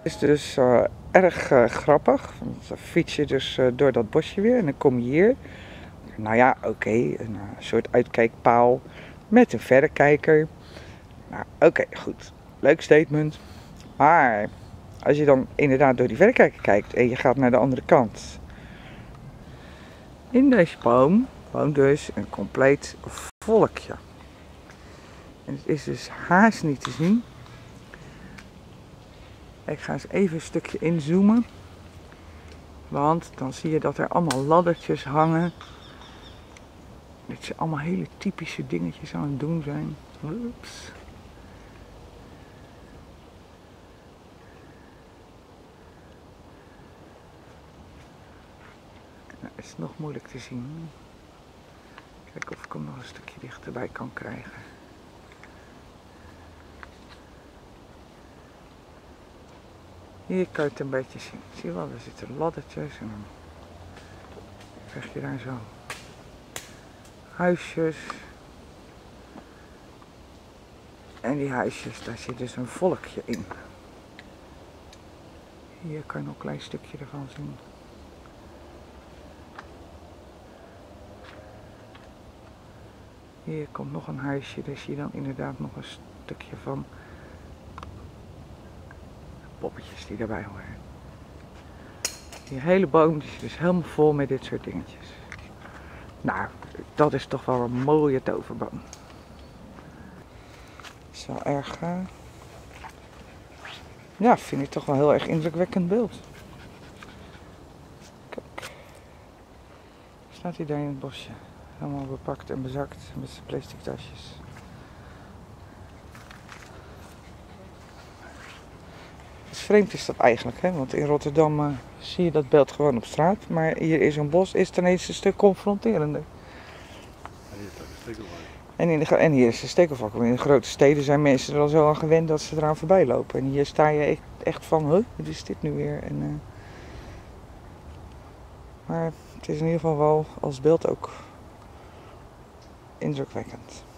Het is dus erg grappig. Dan fiets je dus door dat bosje weer en dan kom je hier. Nou ja, oké, een soort uitkijkpaal met een verrekijker. Nou, oké, goed. Leuk statement. Maar als je dan inderdaad door die verrekijker kijkt en je gaat naar de andere kant. In deze boom woont dus een compleet volkje. En het is dus haast niet te zien. Ik ga eens even een stukje inzoomen. Want dan zie je dat er allemaal laddertjes hangen. Dit zijn allemaal hele typische dingetjes aan het doen zijn. Oeps. Nou, is nog moeilijk te zien. Kijken of ik hem nog een stukje dichterbij kan krijgen. Hier kan je het een beetje zien. Zie je wel, er zitten laddertjes en dan krijg je daar zo huisjes. En die huisjes, daar zit dus een volkje in. Hier kan je nog een klein stukje ervan zien. Hier komt nog een huisje, daar zie je dan inderdaad nog een stukje van poppetjes die daarbij horen. Die hele boom is dus helemaal vol met dit soort dingetjes. Nou, dat is toch wel een mooie toverboom. Dat is wel erg, ja, vind ik toch wel een heel erg indrukwekkend beeld. Kijk, staat hij daar in het bosje. Helemaal bepakt en bezakt met zijn plastic tasjes. Dus vreemd is dat eigenlijk, hè? Want in Rotterdam zie je dat beeld gewoon op straat. Maar hier in zo'n bos is het ineens een stuk confronterender. En hier is de stekelvak. In de grote steden zijn mensen er al zo aan gewend dat ze eraan voorbij lopen. En hier sta je echt van, huh, wat is dit nu weer? Maar het is in ieder geval wel als beeld ook indrukwekkend.